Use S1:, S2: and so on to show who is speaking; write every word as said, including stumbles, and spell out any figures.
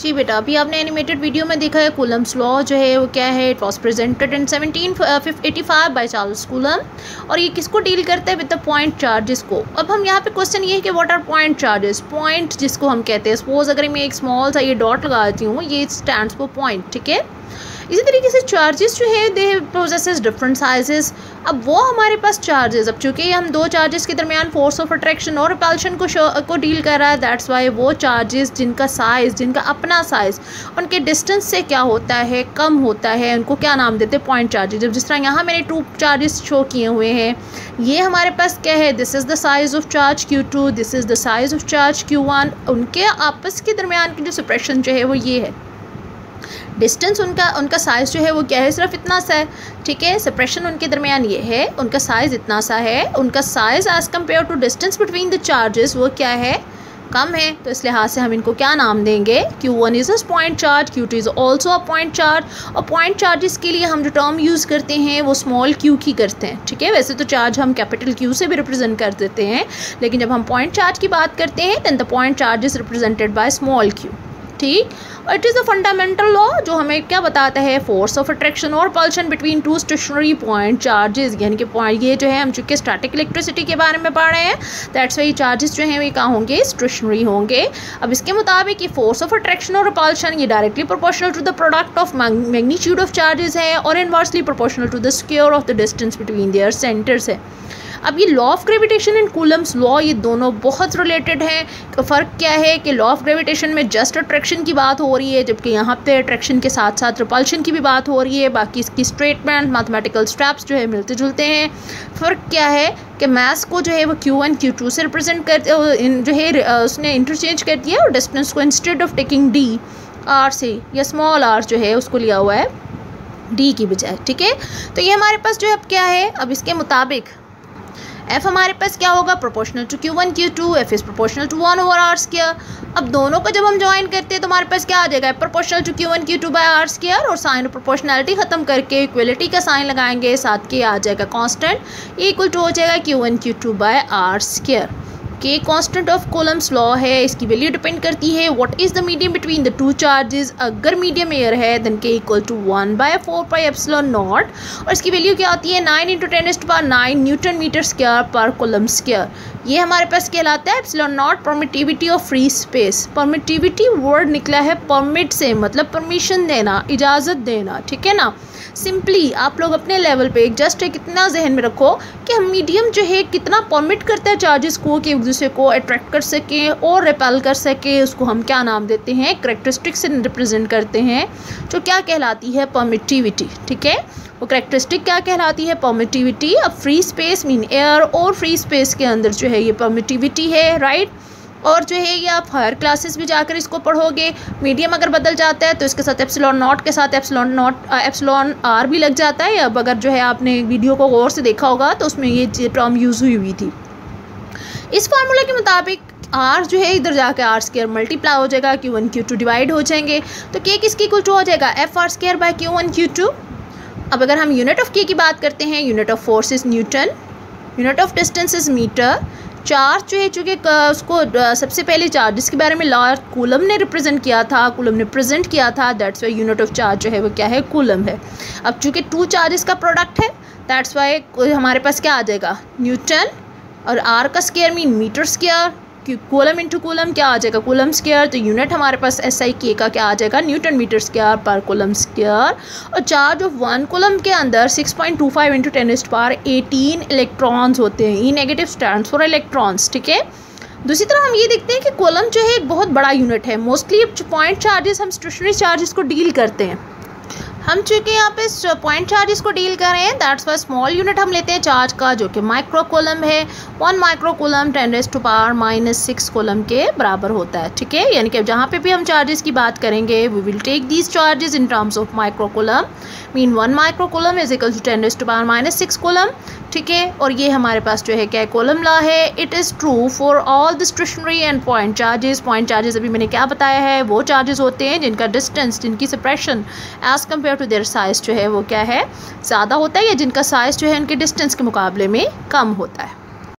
S1: जी बेटा, अभी आपने एनिमेटेड वीडियो में देखा है कूलम्स लॉ जो है वो क्या है, it was presented in seventeen eighty five by Charles Coulomb, और ये किसको डील करता है, विद द पॉइंट चार्जेस को। अब हम यहाँ पे क्वेश्चन ये है कि what are point charges. Point जिसको हम कहते हैं, सपोज अगर मैं एक स्मॉल सा ये डॉट लगा देती हूँ, ये स्टैंड्स फॉर पॉइंट, ठीक है। इसी तरीके से चार्जेस जो है दे पोजेसेस डिफरेंट साइजेस। अब वो हमारे पास चार्जेस, अब चूँकि हम दो चार्जेस के दरमियान फोर्स ऑफ अट्रैक्शन और रिपल्शन को को डील कर रहा है, दैट्स वाई वो चार्जेस जिनका साइज़, जिनका अपना साइज़, उनके डिस्टेंस से क्या होता है, कम होता है, उनको क्या नाम देते हैं, पॉइंट चार्जेस। जब जिस तरह यहाँ मैंने टू चार्जेस शो किए हुए हैं, ये हमारे पास क्या है, this is the size of charge q two, this is the size of charge q one. उनके आपस के दरमियान की जो सेपरेशन जो है वो ये है, डिस्टेंस उनका उनका साइज़ जो है वो क्या है, सिर्फ इतना सा है, ठीक है। सेपरेशन उनके दरमियान ये है, उनका साइज़ इतना सा है, उनका size as compare to distance between the charges वो क्या है, कम है। तो इस लिहाज से हम इनको क्या नाम देंगे, q one is a point charge, q two is also a point charge. और पॉइंट चार्जेस के लिए हम जो टर्म यूज़ करते हैं वो स्मॉल क्यू की करते हैं, ठीक है। वैसे तो चार्ज हम कैपिटल क्यू से भी रिप्रेजेंट कर देते हैं, लेकिन जब हम पॉइंट चार्ज की बात करते हैं then the point charge is represented by small q, ठीक। और it is a fundamental law जो हमें क्या बताता है, फोर्स ऑफ अट्रैक्शन और repulsion between two stationary point charges. यानी कि पॉइंट ये जो है, हम चूँकि स्टैटिक इलेक्ट्रिसिटी के बारे में पढ़ रहे हैं, दैट्स वाई चार्जेस जो हैं वे कहाँ होंगे, स्टेशनरी होंगे। अब इसके मुताबिक ये फोर्स ऑफ अट्रैक्शन और रिपल्शन ये directly proportional to the product of magnitude of charges है, और inversely proportional to the square of the distance between their centres है। अब ये law of gravitation and Coulomb's law, ये दोनों बहुत रिलेटेड हैं। तो फ़र्क क्या है कि लॉ ऑफ ग्रेविटेशन में जस्ट अट्रैक्शन की बात हो रही है, जबकि यहाँ पे अट्रैक्शन के साथ साथ रिपल्शन की भी बात हो रही है। बाकी इसकी स्टेटमेंट, मैथमेटिकल स्टेप्स जो है मिलते जुलते हैं। फ़र्क क्या है कि मास को जो है वो क्यू वन क्यू टू से रिप्रेजेंट कर जो है उसने इंटरचेंज कर दिया, और डिस्टेंस को instead of taking d r से या स्मॉल आर जो है उसको लिया हुआ है डी की बजाय, ठीक है। तो ये हमारे पास जो है अब क्या है, अब इसके मुताबिक एफ हमारे पास क्या होगा, proportional to q one q two, F is proportional to one over r square. अब दोनों को जब हम ज्वाइन करते हैं तो हमारे पास क्या आ जाएगा, proportional to q one q two by r square, और साइन ऑफ प्रोपोर्शनैलिटी खत्म करके इक्वलिटी का साइन लगाएंगे, साथ के आ जाएगा कांस्टेंट, ये इक्वल टू हो जाएगा q one q two by r square. K constant of Coulomb's law है, इसकी वैल्यू डिपेंड करती है what is the medium between the two charges. अगर मीडियम एयर है then k equal to one by four pi epsilon naught, और इसकी value क्या होती है, nine into ten is to power nine newton metre square per coulomb square. ये हमारे पास कहलाता है epsilon not permittivity of free space. Permittivity word निकला है परमिट से, मतलब परमिशन देना, इजाज़त देना, ठीक है ना। सिंपली आप लोग अपने लेवल पे जस्ट एक इतना जहन में रखो कि हम मीडियम जो है कितना परमिट करता है चार्जेस को कि एक दूसरे को अट्रैक्ट कर सकें और रिपेल कर सके, उसको हम क्या नाम देते हैं, करेक्टरिस्टिक से रिप्रेजेंट करते हैं, जो क्या कहलाती है, परमिटिविटी, ठीक है। वो करेक्टरिस्टिक क्या कहलाती है, परमिटिविटी। अब फ्री स्पेस मीन एयर, और फ्री स्पेस के अंदर जो है ये परमिटिविटी है, राइट। और जो है ये आप हायर क्लासेस भी जाकर इसको पढ़ोगे। मीडियम अगर बदल जाता है तो इसके साथ एप्सिलॉन नॉट के साथ एप्सिलॉन नॉट एप्सिलॉन आर भी लग जाता है। अब अगर जो है आपने वीडियो को गौर से देखा होगा तो उसमें ये टर्म यूज़ हुई हुई थी। इस फार्मूला के मुताबिक आर जो है इधर जाकर आर स्क्वायर मल्टीप्लाई हो जाएगा, q one q two divide हो जाएंगे, तो के किसकी इक्वल टू हो जाएगा, F r square by q one q two. अब अगर हम यूनिट ऑफ के की बात करते हैं, unit of force is newton, unit of distance is metre. Charge जो है चूँकि उसको सबसे पहले चार्जेस के बारे में लॉ कूलम ने रिप्रेजेंट किया था, कूलम ने प्रेजेंट किया था, that's why unit of charge जो है वो क्या है, कूलम है। अब चूँकि टू चार्जेस का प्रोडक्ट है, दैट्स वाई हमारे पास क्या आ जाएगा, न्यूटन, और आर का square mean metre square, coulomb into coulomb क्या आ जाएगा, कूलम स्क्वायर। तो यूनिट हमारे पास एस आई के का क्या आ जाएगा, newton metre square per coulomb square. और चार्ज ऑफ वन कूलम के अंदर six point two five into ten is power eighteen electrons होते हैं। E negative stands for electrons, ठीक है। दूसरी तरफ हम ये देखते हैं कि कूलम जो है एक बहुत बड़ा यूनिट है। मोस्टली पॉइंट चार्जेस हम स्टेशनरी चार्जेस को डील करते हैं। हम चूँकि यहाँ पे पॉइंट चार्जेस को डील कर रहे हैं, दैट्स वाई स्मॉल यूनिट हम लेते हैं चार्ज का, जो कि माइक्रो कूलम है। One micro coulomb ten raise to power minus six coulomb के बराबर होता है, ठीक है। यानी कि जहाँ पे भी हम चार्जेस की बात करेंगे, we will take these charges in terms of micro coulomb, mean one micro coulomb is equal to ten raise to power minus six coulomb, ठीक है। और ये हमारे पास जो है क्या कूलम लॉ है, it is true for all the stationary and point charges. Point charges अभी मैंने क्या बताया है, वो चार्जेस होते हैं जिनका डिस्टेंस, जिनकी separation as compare to their size जो है वो क्या है, ज़्यादा होता है, या जिनका साइज़ जो है उनके डिस्टेंस के मुकाबले में कम होता है।